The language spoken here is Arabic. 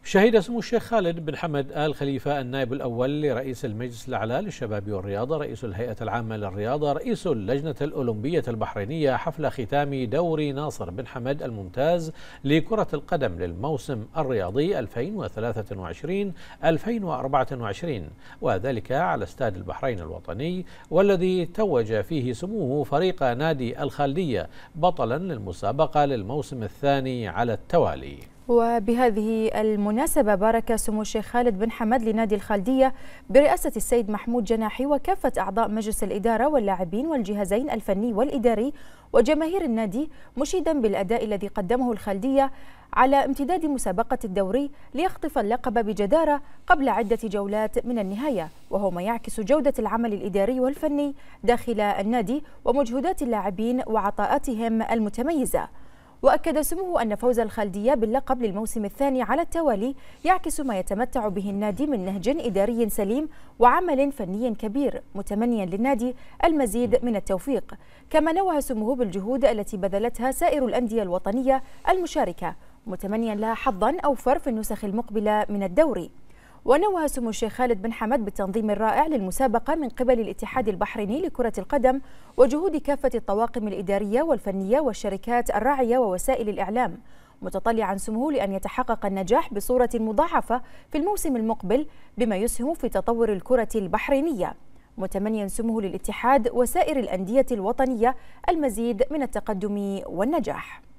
شهد سمو الشيخ خالد بن حمد آل خليفة النائب الأول لرئيس المجلس الأعلى للشباب والرياضة رئيس الهيئة العامة للرياضة رئيس اللجنة الأولمبية البحرينية حفل ختام دوري ناصر بن حمد الممتاز لكرة القدم للموسم الرياضي 2023-2024، وذلك على استاد البحرين الوطني، والذي توج فيه سموه فريق نادي الخالدية بطلا للمسابقة للموسم الثاني على التوالي. وبهذه المناسبة بارك سمو الشيخ خالد بن حمد لنادي الخالدية برئاسة السيد محمود جناحي وكافة أعضاء مجلس الإدارة واللاعبين والجهازين الفني والإداري وجماهير النادي، مشيدا بالأداء الذي قدمه الخالدية على امتداد مسابقة الدوري ليخطف اللقب بجدارة قبل عدة جولات من النهاية، وهو ما يعكس جودة العمل الإداري والفني داخل النادي ومجهودات اللاعبين وعطاءاتهم المتميزة. وأكد سموه أن فوز الخالدية باللقب للموسم الثاني على التوالي يعكس ما يتمتع به النادي من نهج إداري سليم وعمل فني كبير، متمنيا للنادي المزيد من التوفيق. كما نوه سموه بالجهود التي بذلتها سائر الأندية الوطنية المشاركة، متمنيا لها حظا أوفر في النسخ المقبلة من الدوري. ونوه سمو الشيخ خالد بن حمد بالتنظيم الرائع للمسابقة من قبل الاتحاد البحريني لكرة القدم وجهود كافة الطواقم الإدارية والفنية والشركات الراعية ووسائل الإعلام، متطلعا سموه لأن يتحقق النجاح بصورة مضاعفة في الموسم المقبل بما يسهم في تطور الكرة البحرينية، متمنيا سموه للاتحاد وسائر الأندية الوطنية المزيد من التقدم والنجاح.